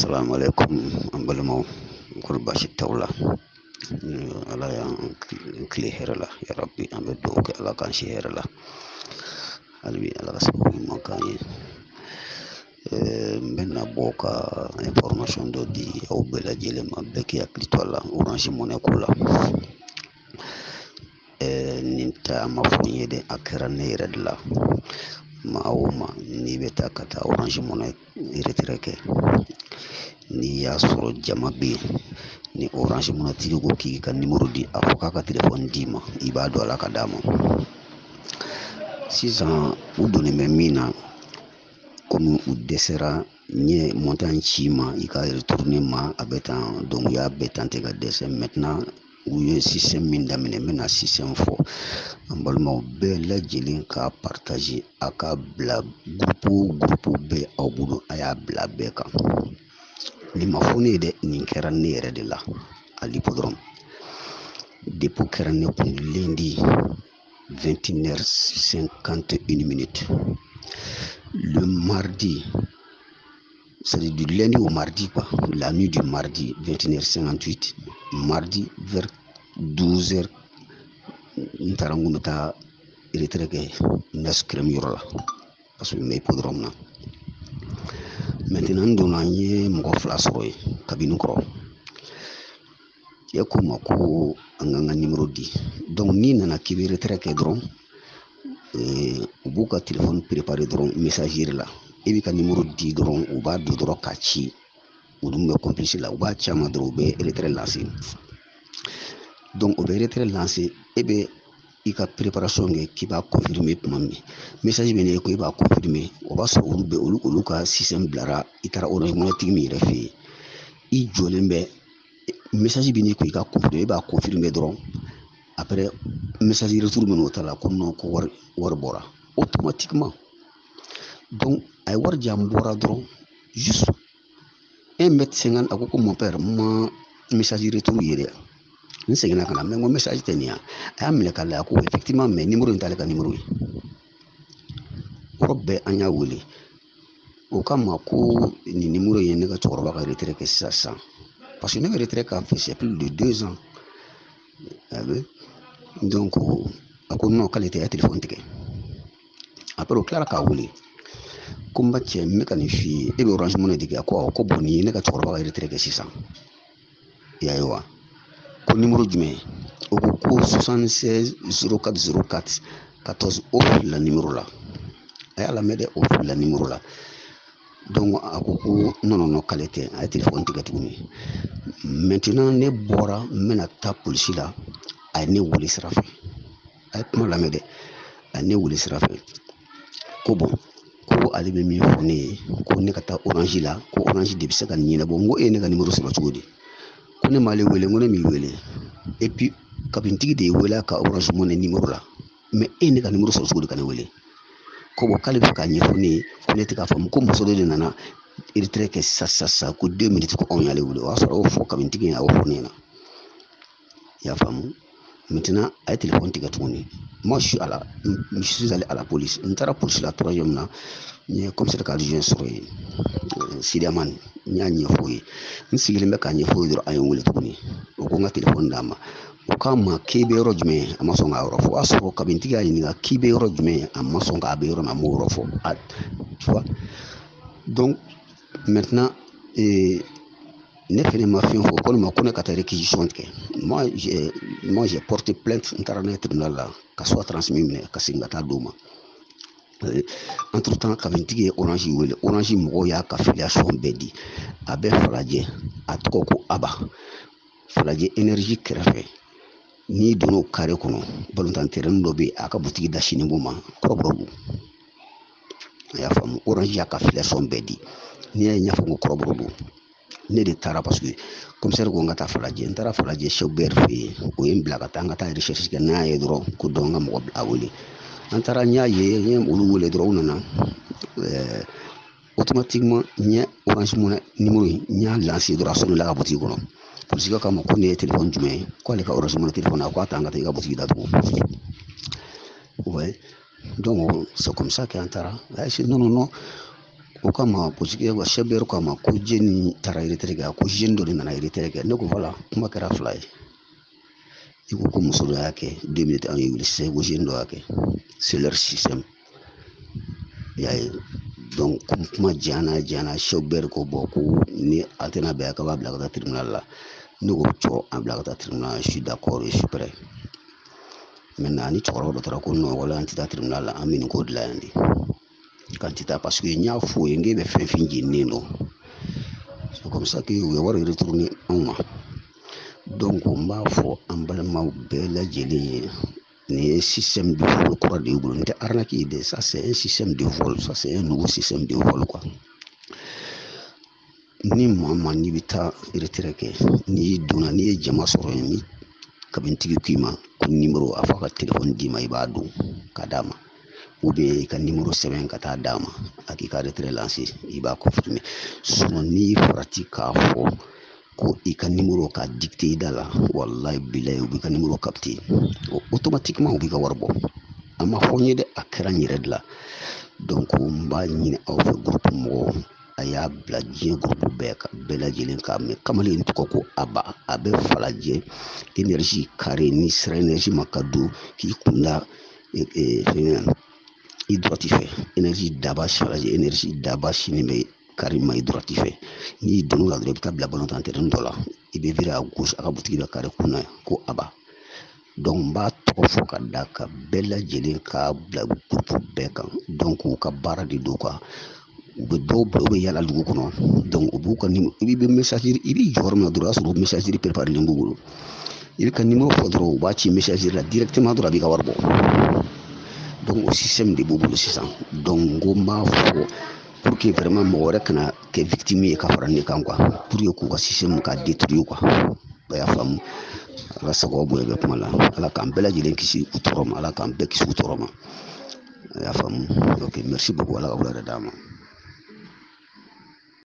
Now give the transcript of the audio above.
Assalamu alaikum an balimaw kɔri baasi t'aw la ala y'an kile hɛrɛ la ya rabbi an bɛ dugawu kɛ ala k'an si hɛrɛ la hali bi ala ka sababu ɲuman k'an ye n bɛna bɔ ka information dɔ di aw bɛɛ lajɛlen ma bɛɛ k'i hakili to a la orange money ko la nin ta a ma fɔ n ye dɛ a kɛra ne yɛrɛ de la maa o maa n'i bɛ taa ka taa orange money retrait kɛ n'i y'a sɔrɔ jama bɛ yen ni orange money tigi ko k'i ka nimero di a fɔ k'a ka telefɔni d'i ma i b'a dɔn ala ka d'a ma sisan u donnen bɛ min na komi u dɛsɛra n ye montant ci ma i ka retourner ma a bɛ tan donc u y'a bɛɛ tenter ka dɛsɛ maintenant u ye système min daminɛ n bɛna système fɔ an balimaw bɛɛ lajɛlen k'a partager a ka bila groupe bɛɛ aw bolo a y'a bila bɛɛ kan nin ma fɔ ne ye dɛ nin kɛra ne yɛrɛ de la à l'hippodrome dépôt kɛra ne kun lundi 21h51 le mardi, c'est du lundi au mardi quoi, la nuit du mardi 21h58, mardi vers 12h n taara n kun bɛ taa retrait kɛ Nas Crème yɔrɔ la parce que n bɛ hippodrome na maintenant n donna n ye mɔgɔ fila sɔrɔ yen kabini kɔrɔ e ko n ma ko an ka n ka nimero di donc n'i nana k'i bɛ retrait kɛ dɔrɔn u b'u ka téléphone préparé dɔrɔn messagerie la e b'i ka nimero di dɔrɔn u b'a don dɔrɔn k'a ci u dun bɛ complice la u b'a ci a ma dɔrɔn u bɛ retrait lancer donc o bɛ retrait lancer e bɛ i ka préparation kɛ k'i b'a confirmer tuma min message bɛ ne ko i b'a confirmer o b'a sɔrɔ olu ka système bilara i taara orange money tigi min yɛrɛ fɛ yen i jɔlen bɛ message bɛ ne ko i ka confirmer e b'a confirmer dɔrɔn après message retour min o ta la ko non ko wari bɔra automatiquement donc a ye wari jan bɔra dɔrɔn juste 1 m 50 a ko mon père ma message retour ye dɛ n seginna ka na mɛ n ko message tɛ nin ya a y'a minɛ k'a lajɛ a ko effectivement mais nimero in t'ale ka nimero ye yɔrɔ bɛɛ an y'a wele o kama ko nin nimero ye ne ka cɛkɔrɔba ka retrait kɛ sisan parce que ne ka retrait k'a fait c'est plus de 2 ans donc a ko non k'ale tɛ a téléphone tigɛ après o tilara k'a wele ko n ba cɛ n bɛ ka nin f'i ye e bɛ orange money di a ko awɔ ko bon nin ye ne ka cɛkɔrɔba ka retrait kɛ sisan i y'a ye wa ko nimero jumɛn o ko 76 04 04 14 o filila nimero la a y'a lamɛn dɛ o filila nimero la donc a ko non k'ale tɛ a ye téléphone tigɛ tuguni maintenant ne bɔra n bɛna taa polisi la a ye ne wele sira fɛ a ye kuma lamɛn dɛ a ye ne wele sira fɛ ko bon ko ale bɛ min fɔ ne ye ko ne ka taa orange la ko orange de bɛ se ka nin ɲɛnabɔ n ko e ye ne ka nimero sɔrɔ cogo di ko ne m'ale wele n ko ne m'i wele et puis kabinitigi de ye wele a ka orange money nimero la mais e ye ne ka nimero sɔrɔ cogo di ka ne wele ko bon k'ale bɛ k'a ɲɛfɔ ne ye ko ne tɛ k'a faamu ko muso dɔ de nana retrait kɛ sisan ko 2 minutes ko anw y'ale wele o y'a sɔrɔ o fɔ kabinitigi ye a y'o fɔ ne ɲɛna i y'a faamu maintenant a ye téléphone tigɛ tuguni moi je suis allé à la police n taara polisi la 3e na n ye commissaire ka adjoint sɔrɔ yen Sidi Amani n y'a ɲɛfɔ ye n sigilen bɛ k'a ɲɛfɔ ye dɔrɔn a ye n wele tuguni o ko n ka téléphone d'a ma o k'a ma k'i bɛ yɔrɔ jumɛn a ma sɔn k'a yɔrɔ fɔ o y'a sɔrɔ kabinitigi y'a ɲininka k'i bɛ yɔrɔ jumɛn a ma sɔn k'a bɛ yɔrɔ min a m'o yɔrɔ fɔ tu vois donc maintenant ne fɛnɛ ma fɛn fɔ ko ne ma ko ne ka taa réquisition tigɛ moi j'ai porté plainte n taara n'a ye tribunal la ka soit transmis minɛ ka segin ka taa d'o ma entre temps kabinitigi ye orange wele orange mɔgɔw y'a ka filiation bɛɛ di a bɛ falajɛ a tɔgɔ ko aba falajɛ énergie kɛrɛfɛ n'i donna o carré kɔnɔ balontan terrain dɔ bɛ yen a ka butigi da Sinibo ma kɔrɔbɔrɔ don a y'a faamu orange y'a ka filiation bɛɛ di n'i y'a ye n y'a fɔ ko kɔrɔbɔrɔ don ne de taara parce que commissaire ko n ka taa falajɛ n taara falajɛ chef bɛɛ fɛ yen o ye n bila ka taa n ka taa recherche kɛ n'a ye dɔrɔn ko dɔn n ka mɔgɔ a wele an taara n y'a ye n ye olu wele dɔrɔn u nana automatiquement n ye orange money nimero in n y'a lancer dɔrɔn a sɔnna ka butigi kɔnɔ polisi k'a ma ko ne ye téléphone jumɛn ye k'ale ka orange money téléphone a ko a ta an ka taa i ka butigi datugu ouais donc c'est comme ça qu'an taara a y'a non o kama politique wa sɛbɛr kama ko jeni tara retraite ko jeni dɔ de nana retraite ne ko voilà kuma kɛra fila ye i ko muso dɔ y'a kɛ 2 minutes an ye wuli sisan ko jeni dɔ y'a kɛ c'est leur système y'a ye donc kuma jana sɛbɛr ko bɔ ko ni a tɛna bɛn a ka b'a bila ka taa tribunal la ne ko cɔ an bila ka taa tribunal je suis d'accord je suis prêt maintenant ni cɛkɔrɔba dɔ taara ko non wala an tɛ taa tribunal la an bɛ nin ko dilan yan de kan tɛ taa parce que n y'a f'o ye n k'e bɛ fɛn fɛn jeninen don c'est comme ça que u ye wari retourner anw ma donc n b'a fɔ an balimaw bɛɛ lajɛlen ye nin ye système de vol kura de y'u bolo n tɛ arnaque ye dɛ ça c'est un système de vol ça c'est un nouveau système de vol quoi ni maa ma n'i bɛ taa retraite kɛ n'i donna n'i ye jama sɔrɔ yen ni kabintigi k'i ma ko numéro a fɔ a ka téléphone d'i ma i b'a don ka d'a ma ou bien i ka numéro sɛbɛn ka taa d'a ma a k'i ka retraite lancer i b'a confirmer sinon n'i farati k'a fɔ ko i ka numéro ka dicter i da la wallahi bilahi u b'i ka numéro capter automatiquement u b'i ka wari bɔ a ma fɔ n ye dɛ a kɛra n yɛrɛ de la donc n b'a ɲini aw fɛ groupe mɔgɔw a y'a bila diɲɛ groupe bɛɛ lajɛlen k'a mɛn kamalen tɔgɔ ko aba a bɛ falajɛ énergie carré ni sera énergie ma ka don k'i kunda i droite fɛ énergie daba chargé énergie daba sini bɛ carrément i droite fɛ n'i donn'o la dɔrɔn i bɛ taa bila balontan terrain dɔ la i bɛ virer à gauche a ka butigi bɛ carré kunna ko aba donc n b'a tɔgɔ fɔ ka da ka bɛɛ lajɛlen k'a bila groupe bɛɛ kan donc u ka baara de don quoi u bɛ dɔw bila u bɛ yala dugu kɔnɔ donc u b'u ka i bɛ messagerie i b'i jɔ yɔrɔ min na dɔrɔn o y'a sɔrɔ messagerie préparé b'u bolo i bɛ ka numéro fɔ dɔrɔn u b'a ci messagerie la directement dɔrɔn a b'i ka wari bɔ donc o système de b'u bolo sisan donc n ko n b'a fɔ pour que vraiment mɔgɔ wɛrɛ kana kɛ victime ye ka fara ne kan quoi pour que k'u ka système ka détruire quoi a y'a faamu ala sago bonya bɛ kuma la ala k'an bɛɛ lajɛlen kisi u tɔɔrɔ ma ala k'an bɛɛ kisi u tɔɔrɔ ma a y'a faamu ok merci beaucoup ala ka wula yɛrɛ d'a ma